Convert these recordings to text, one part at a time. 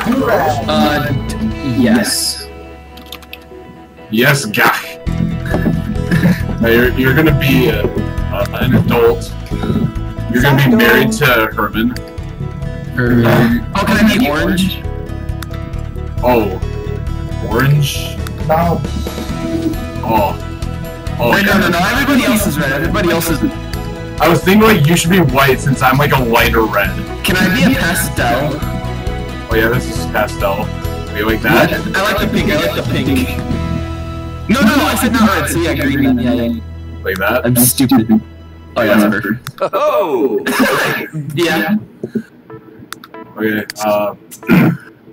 Yes. Yes, guy. Now you're gonna be an adult. You're gonna be married to Herman. Oh, can I be orange? Oh, orange? No. Oh. Wait, no. Everybody else is red. Everybody else is. I was thinking like you should be white since I'm like a lighter red. Can I be a pastel? Oh yeah, this is pastel. You like that? I like the pink. I like the pink. No, I said not red. So yeah, green. Yeah. Like that? I'm stupid. Oh yeah, that's perfect. Oh! Yeah. Okay,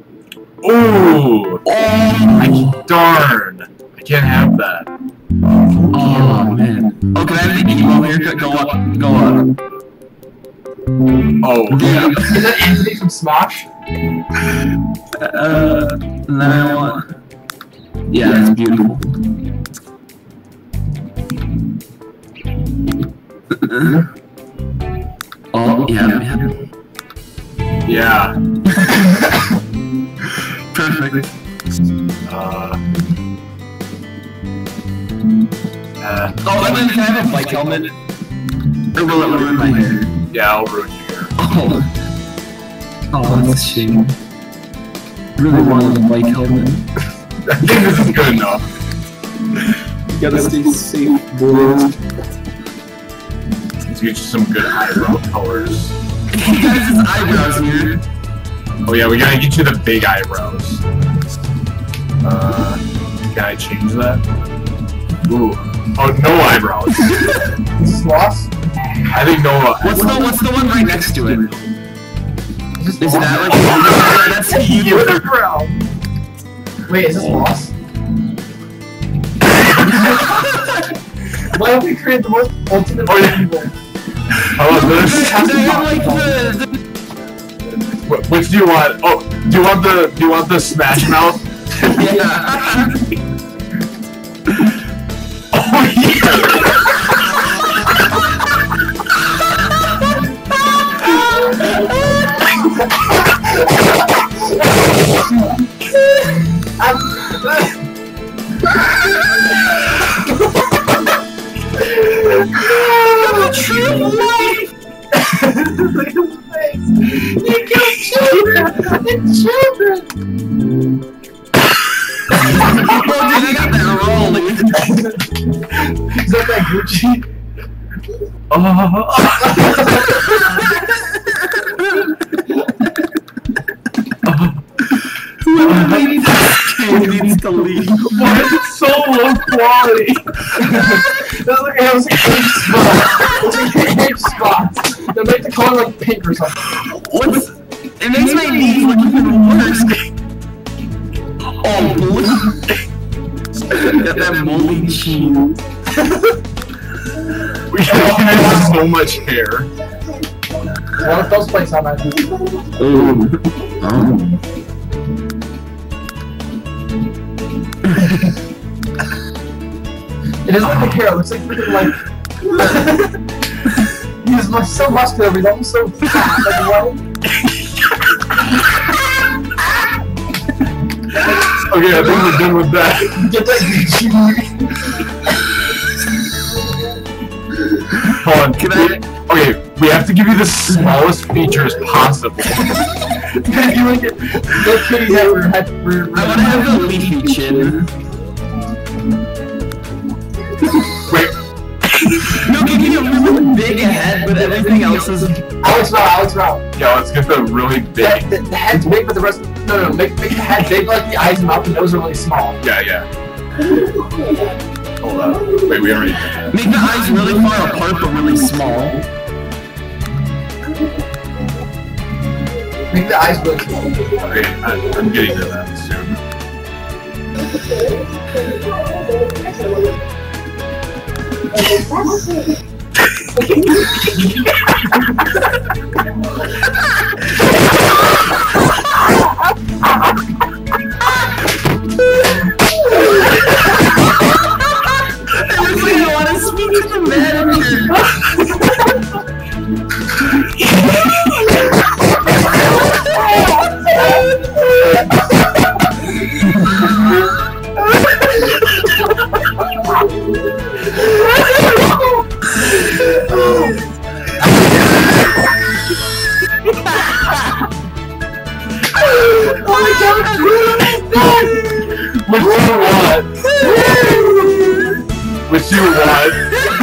ooh! Darn! I can't have that. Oh man. Oh, can I have the emo haircut? Go on. Oh, yeah. Is that Anthony from Smosh? Then I want. Yeah, that's beautiful. Oh, yeah. Yeah. Perfect. Oh, and then can I have a bike helmet? Or will it ruin my hair? Yeah, I'll ruin your hair. Oh, that's a shame. I really wanted a bike helmet. I think this is good enough. You gotta stay safe, boys. Let's get you some good eyebrow colors. He has his eyebrows here. Oh yeah, we gotta get you the big eyebrows. Can I change that? Ooh. Oh, no eyebrows. Is this Lost? I think no. What's the one right next to it? Is that like that's you? Unibrow. Wait, is this Lost? Why don't we create the most ultimate people? How about this? Which do you want? Oh, do you want the Smash Mouth? Yeah. Oh yeah. True life. You killed children! Oh, dude, I got that wrong. Is that Gucci? Whoever made this game needs to leave. Why is it so low quality? That's like it was like age spots. It's like age spots. They make the color like pink or something. It makes my knees look even worse. Oh, blue. Got that moldy cheese. We have so much hair. One of those places on that. It doesn't look like hair, it looks like freaking like... He's so muscular, but he's almost so fat, like well. Okay, I think we're done with that. Get that Gucci. Hold on, okay, we have to give you the smallest features possible. You like it? The kitty head I want to have a leafy chin. Wait. No, give me a really big head, but everything else is... Alex Rao. Yeah, let's get the really big. The head's big, but the rest... No, make the head big, like the eyes, mouth, and nose are really small. Yeah. Hold on. Wait, we already did that. Make the eyes really far apart, but really small. Make the eyes really small. Okay, I'm getting to that soon. I want to speak to the manager. Which do you want? Which do you want?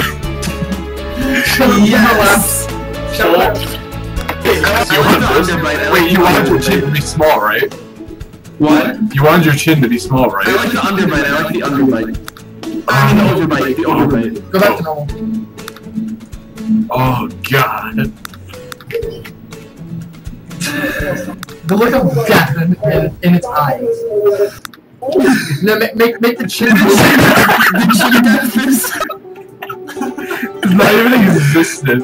Yes! Shut up. You want this? Wait, you wanted your chin to be small, right? What? You wanted your chin to be small, right? I like the underbite, I like the underbite. I mean the overbite, the overbite. Go back to normal. Oh, God. The look of death in its eyes. No, make the chin. The chin depth is... It's not even existent.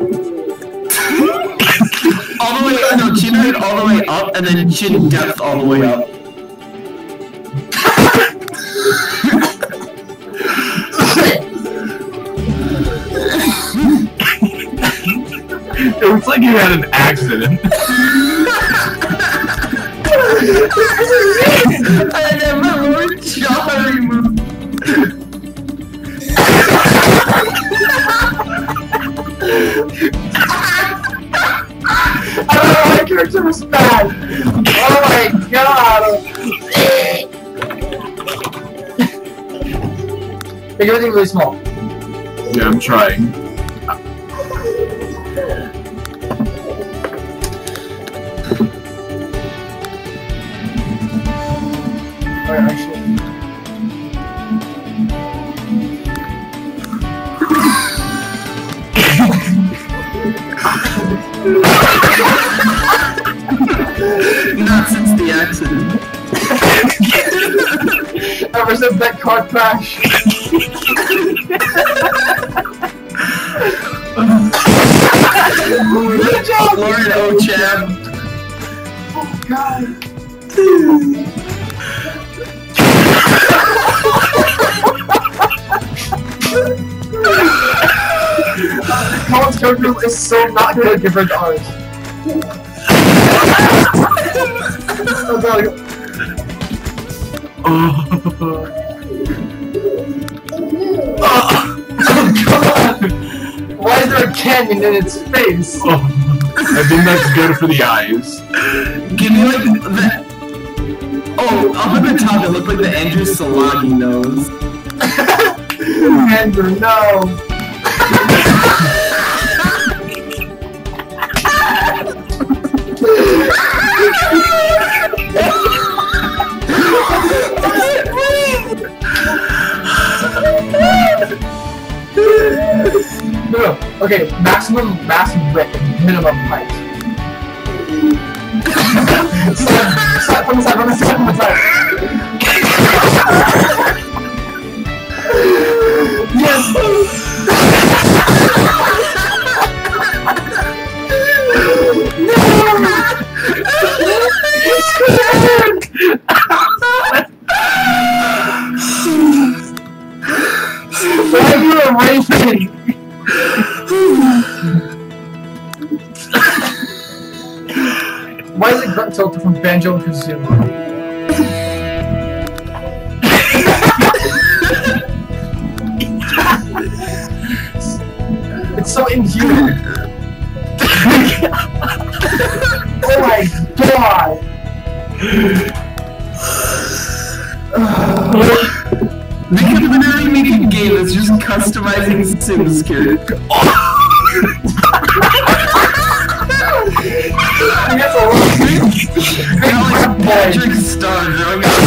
all the way, no, chin height all the way up, and then chin depth all the way up. It looks like you had an accident. I had my lower jaw removed. Oh, my character was bad. Oh my god. Make everything really small. Yeah, I'm trying. Alright, actually. Not since the accident. Ever since that car crash. Good job! Lord Ochab. Oh god. Colin's character is so not good compared to ours. Oh god. Oh god! Why is there a canyon in its face? Oh, I think that's good for the eyes. Give me like the... Oh, up at the top it looked like the Andrew Salagi nose. Andrew, no! No, okay, maximum mass width, minimum height. Stop from the side, from the side, from the side. Yes! No! You scared! Why are you erasing? Why is it Grunt Tilted from Banjo and Kazooie? It's so inhuman. Oh my god! They could literally make a game that's just customizing Sims character. That's a lot. Like Patrick Star drawing out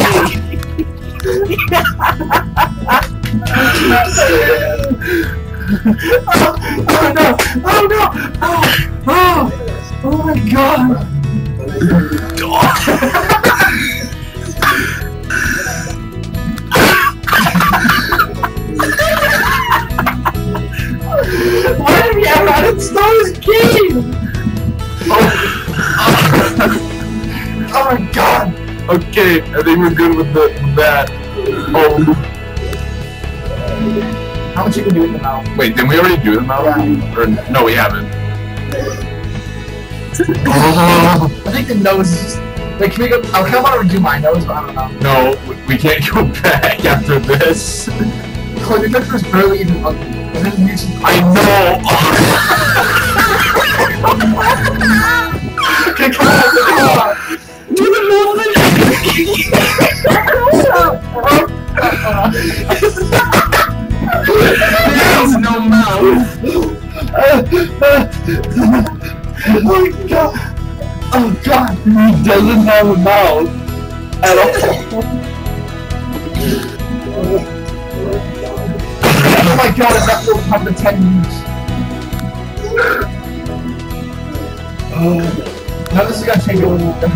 Oh no! Oh no! Oh my god! Why did we ever uninstall this game? Oh my god! Okay, I think we're good with that. Oh. How much you can do with the mouth? Wait, didn't we already do the mouth? Yeah. Or, no, we haven't. I think the nose is just... Like, can we go... I kind of want to redo my nose, but I don't know. No, we can't go back after this. Chloe, your picture is barely even ugly. And then you just... I know! Okay, come on, come on! Dude, He doesn't have a mouth at all. Oh my god, is that will come in 10 minutes? Now this is gonna take a little bit.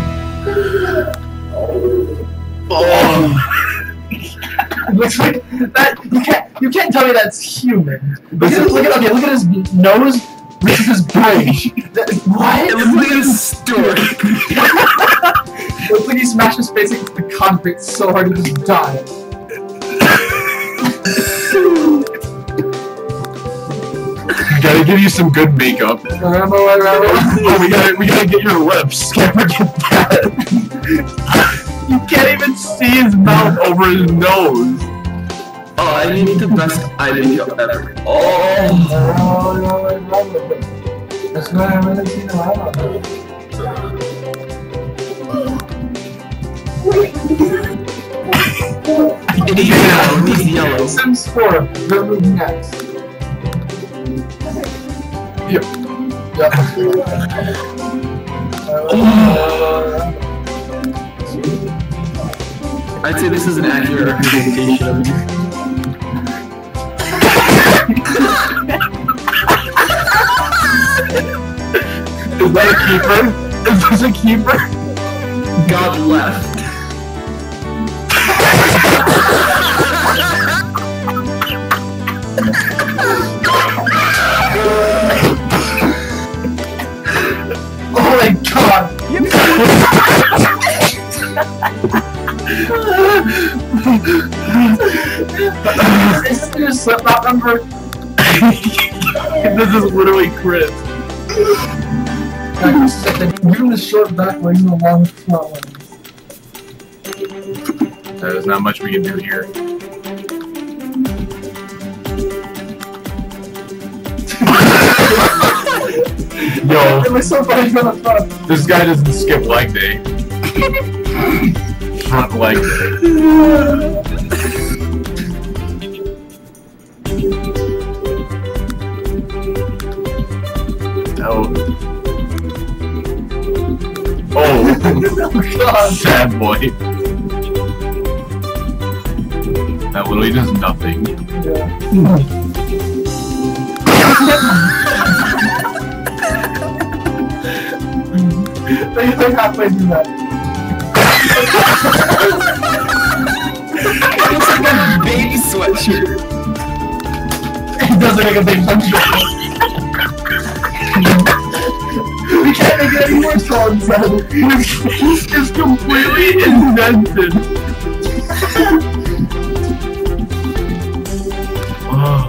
It looks like that. You can't tell me that's human. Look at his nose versus his brain. What? It looks like a stork. It looks like he smashed his face against the concrete so hard he just died. We gotta give you some good makeup. Oh, we gotta get your lips. Can't forget that. You can't even see his mouth over his nose. Oh, I need the best eye makeup ever. That's what I really seen a lot of. He's yellow. Sims 4, remove next. Yep. I'd say this is an accurate representation of you. Is that a keeper? Is this a keeper? God left. Oh my god! Is this your slip-knot number? This is literally Chris. Give him the short back legs and the long front legs. There's not much we can do here. Yo, It was so funny on the front. this guy doesn't skip leg day. Front leg day. Oh, God. sad boy. That literally does nothing. They halfway through that. It looks like a baby sweatshirt. It doesn't make a big sweatshirt. We can't make it any more strong, so It's completely indented. Oh.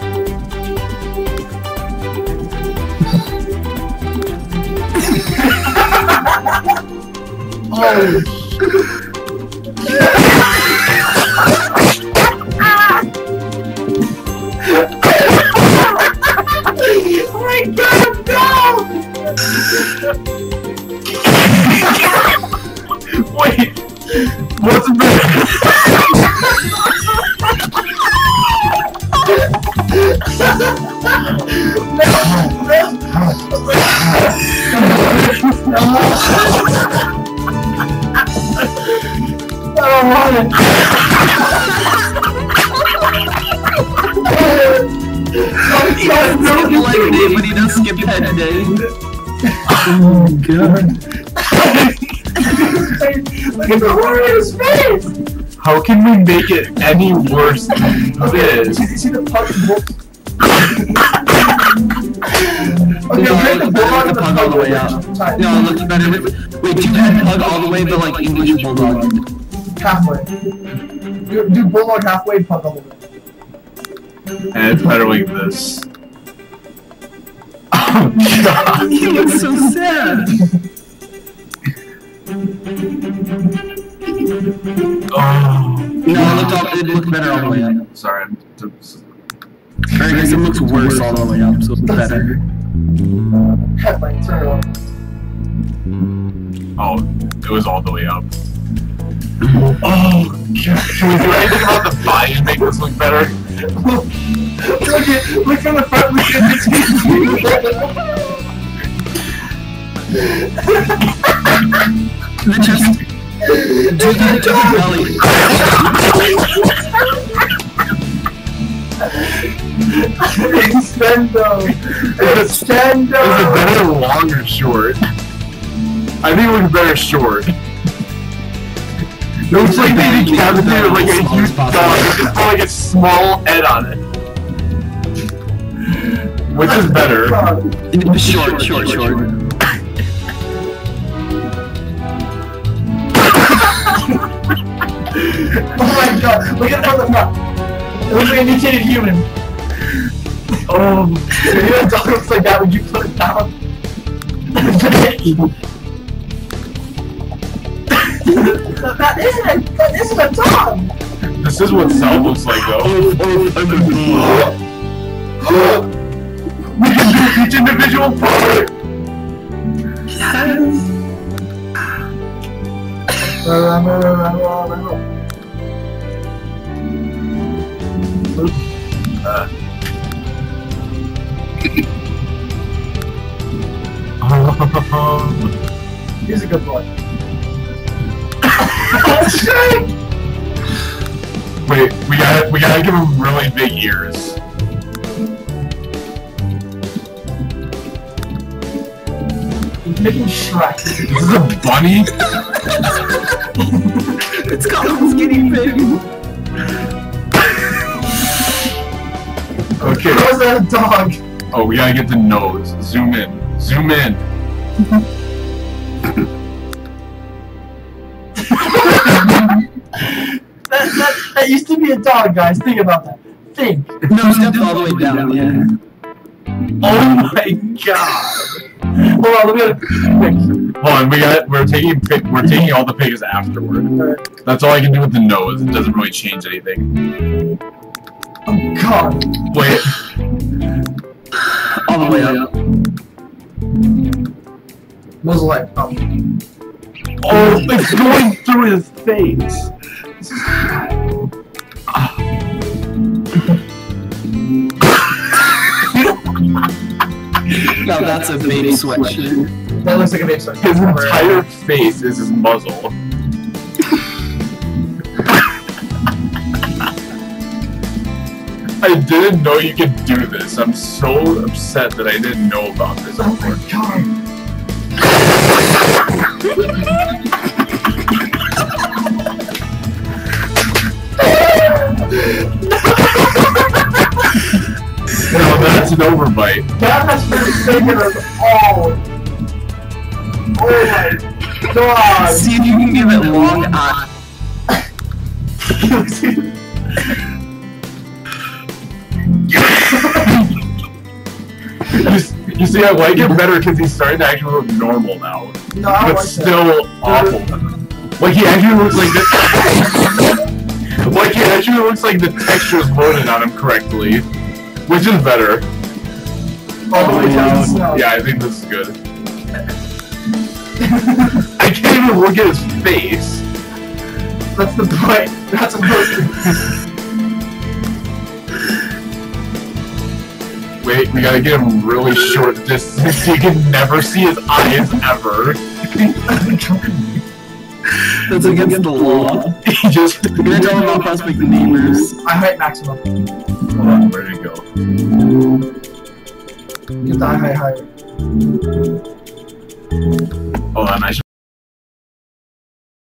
Oh my god, no! Wait, what's I don't want it. He doesn't skip leg day, but he does skip head day. Oh god. Look at the horror in his face! How can we make it any worse than this? You see the pug? Okay, break the bulldog and the pug all the way out. No, it looks better. Wait, do head pug all the way, but like English bulldog. Halfway. Do bulldog halfway, pug all the way. And it's better like this. Oh god. He looks so sad. Oh. No, it looked better all the way up. Sorry, I guess it looks worse all the way up, so it's better. Headlight, turn it on. Oh, it was all the way up. Oh, God. Can we do anything about the body to make this look better? Look from the front, look at the The chest. Do the belly. Extendo. Is it better long or short? I think it looks better short. It looks like they decapitated like a huge dog. It's just like a small head on it. Which is better? Short. Oh my god, look at it from the front. It looks like a mutated human. So you know a dog looks like that when you put it down? that isn't a dog! This is what Cell looks like though. We can do each individual part! Yes. He's a good boy. Wait, we gotta give him really big ears. He's making Shrek. This is a bunny? It's called a skinny pig. Okay. How is that a dog? Oh, we gotta get the nose. Zoom in. Zoom in. That used to be a dog, guys. Think about that. Think. No, step all the way down, yeah. Oh my god. Hold on, let me get it. Hold on, we're taking all the pigs afterward. That's all I can do with the nose. It doesn't really change anything. Oh god. Wait. All the way up. Was like, Oh, it's going through his face. Now that's a baby sweatshirt. that looks like a baby sweat. His entire face is his muzzle. I didn't know you could do this. I'm so upset that I didn't know about this Oh before. my god. No, that's an overbite. That has forsaken us all. Oh my god. See if you can give it long eye. You see, I like it better because he's starting to actually look normal now. No, I But like still awful. Like he actually looks like this. Like he actually looks like the texture's loaded on him correctly, which is better. all the way down the snow. Yeah, I think this is good. I can't even look at his face. That's the point. That's supposed to. Wait, we gotta get him really short distance so you can never see his eyes ever. That's against the law. He just. You're gonna tell him about prospect neighbors. I height maximum. Hold on, where did it go? Get the high. Hold on, I should.